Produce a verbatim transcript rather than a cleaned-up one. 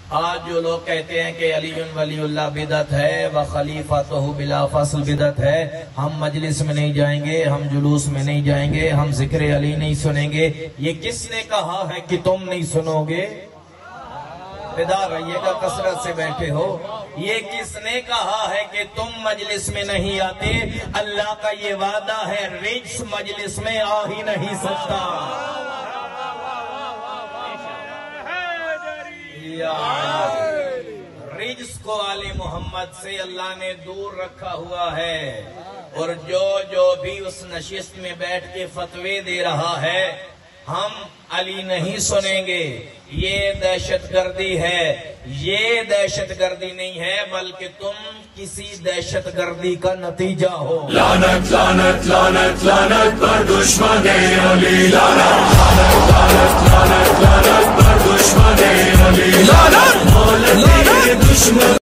آج جو لوگ کہتے ہیں کہ علی ولی اللہ بدعت ہے و خلیفۃہ بلا فصل بدعت ہے، ہم مجلس میں نہیں جائیں گے، ہم جلوس میں نہیں جائیں گے، ہم ذکر علی نہیں سنیں گے، یہ کس نے کہا ہے کہ تم نہیں سنو گے؟ بیدار رہیے گا، کثرت سے بیٹھے ہو۔ یہ کس نے کہا ہے کہ تم مجلس میں نہیں آتے؟ اللہ کا یہ وعدہ ہے، رجس مجلس میں آ ہی نہیں سکتا۔ رجس کو آل محمد سے اللہ نے دور رکھا ہوا ہے، اور جو جو بھی اس نشست میں بیٹھ کے فتوے دے رہا ہے ہم علی نہیں سنیں گے، یہ دہشت گردی ہے۔ یہ دہشت گردی نہیں ہے بلکہ تم کسی دہشت گردی کا نتیجہ ہو۔ لعنت لعنت لعنت لعنت پر دشمن علی، لعنت لعنت لعنت لعنت پر دشمن علی، لعنت دشمن